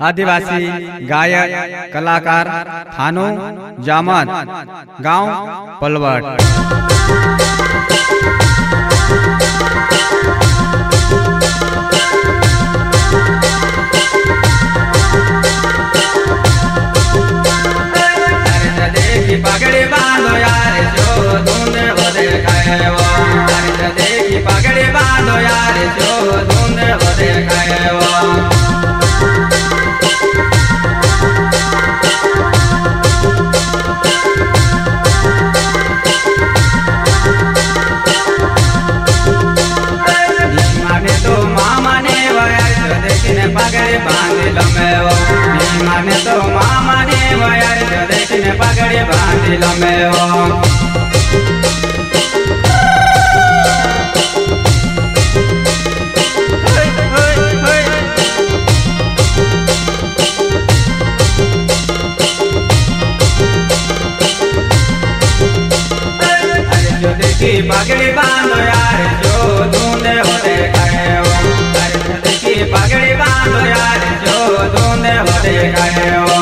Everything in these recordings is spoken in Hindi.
आदिवासी गायक कलाकार थानो जामत गांव पलवट। पगड़ी बांधो यार जो धुंध बदे खाएवा, देखी पगड़ी बांधो यार जो धुंध बदे खाएवा। माने तो मामा ने वयार देखने पगड़ी बांध लमेवा, माने तो मामा ने वयार देखने पगड़ी बांध लमेवा। पगड़ी बांधो यार जो धुंधे होते खाएवा, देखी पगड़ी बांधो यार जो धुंधे होते खाएवा।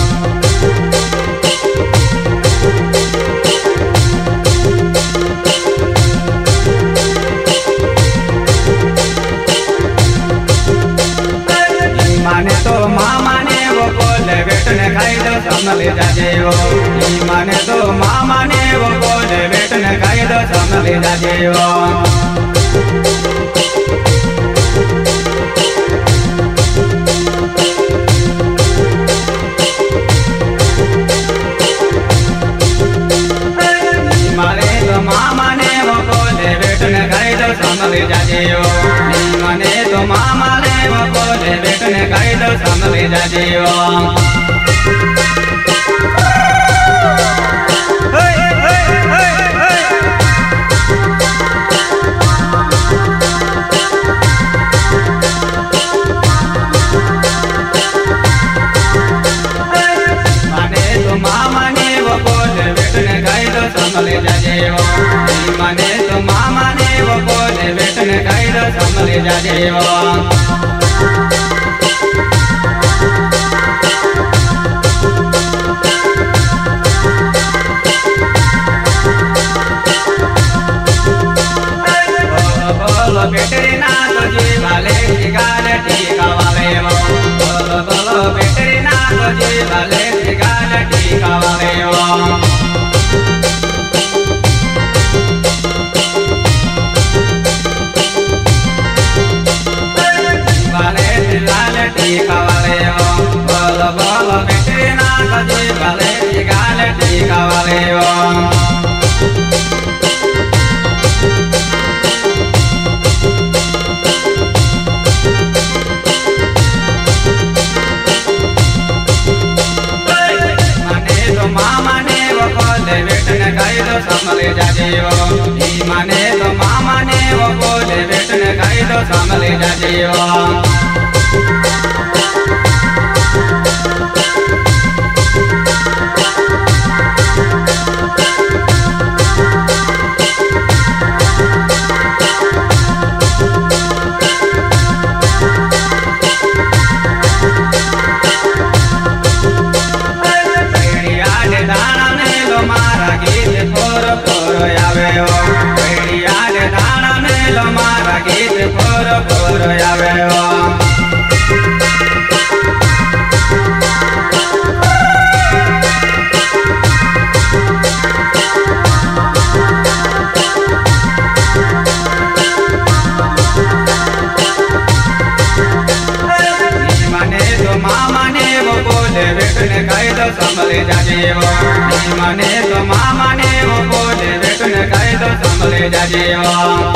माने तो मामा ने वो बोले बेटने खाई दो संभले जाजे वो, माने तो मामा ने वो बोले बेटने खाई दो संभले जाजे वो। माने तो मामा ने वो बोले बेटने खाई दो संभले जाजे वो, माने तो मामा ने वो बोले बेटने खाई दो संभले जाजे वो। संभले जाजे वो, माने तो मामा ने वो बोले बेटने खाई दो संभले जाजे वो। बोलो बेटरी ना तो जी वाले गाल टीका वाले वो, बोलो बेटरी ना तो जी वाले गाल टीका वाले वो। टीका वाले हो, बोलो बोलो बेटे ना कजी वाले गाल टीका वाले हो। माने तो मामा ने वो बोले बेटने खाई दो संभले जाजे वो, माने तो मामा ने वो बोले बेटने खाई दो संभले जाजे वो। संभले जाजे वो, माने तो मामा ने वो बोले बेटने खाई दो संभले जाजे वो।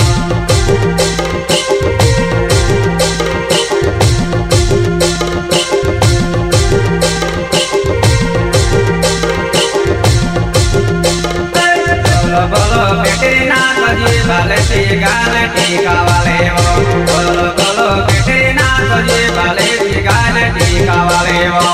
बोलो बोलो बेटे ना कजी वाले गाल टीका वाले वो, बोलो बोलो बेटे ना कजी वाले गाल टीका वाले वो।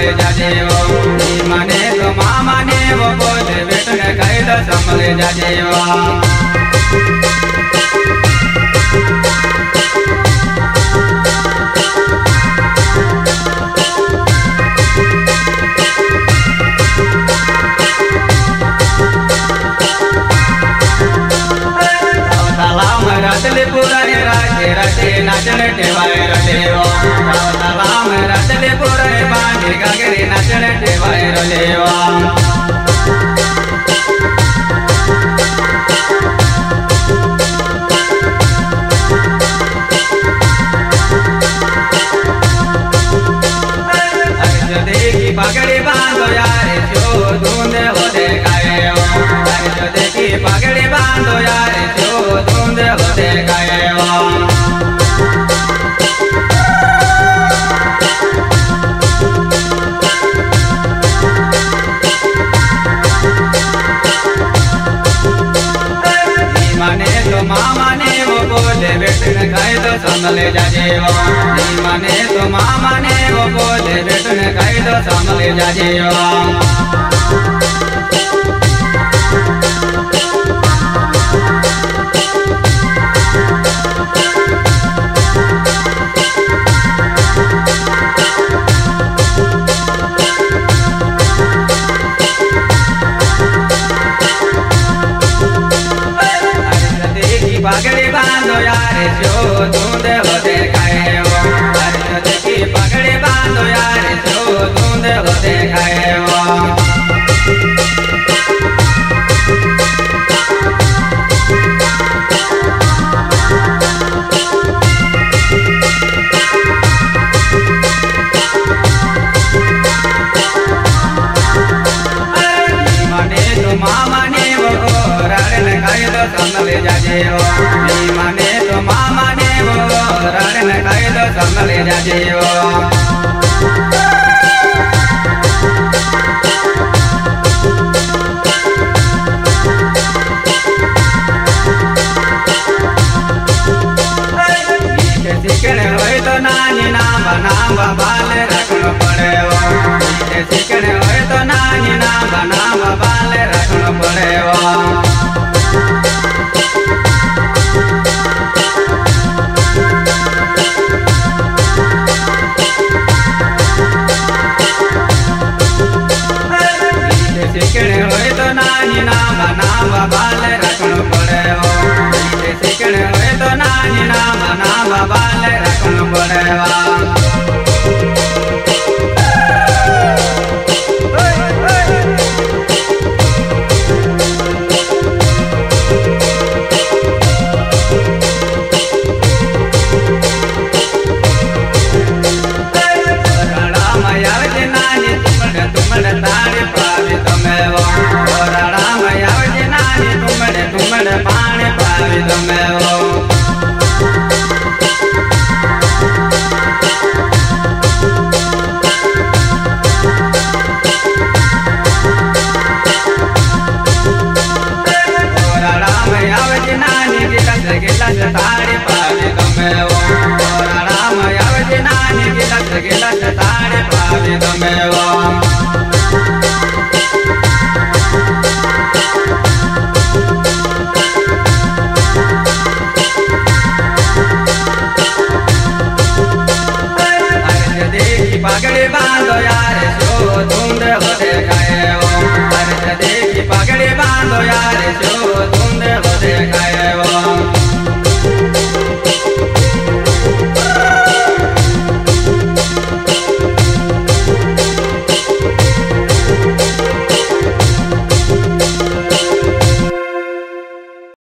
संभले जाजे वो नी माने तो मामा ने वो बोले बेटन कह दो संभले जाजे वो रतले पूरा राजे रटे नाचन टेवाए रलेवा तालाम रतले पूरा बांधे गगरे नाचन टेवाए रलेवा देखी पगड़ी बांधो यारे जो धुंध हो देखाए जो देखी पगड़ी बांधो यारे जो धुंध हो देखाए माने तो मामा ने वो बोले बेटन खाए तो संभले जाजे वो माने तो मामा ने वो बोले बेटन खाए तो संभले जाजे वो पगड़ी बांधो यारे जो धुंध हो देखाए वो देखी पगड़ी बांधो यारे जो धुंध हो देखाए वो माने तो मामा ने वो रण खाए तो संभले जाजे वो माने तो मामा ने वो रण खाए तो संभले जाजे वो सीखने होए तो नानी नाम बाल रखना पड़े वो सीखने होए तो नानी नाम बाल रखना पड़े वो सीखने होए तो नानी नाम बाल रखना पड़े वो सीखने होए तो नानी नाम बाल रखना पड़े वो पानी पावी तुम्हें वो नानी गिलस ताड़ी पावी तुम्हें वो राम आवज नानी गिलस ताड़ी पावी तुम्हें वो पगड़ी बांधो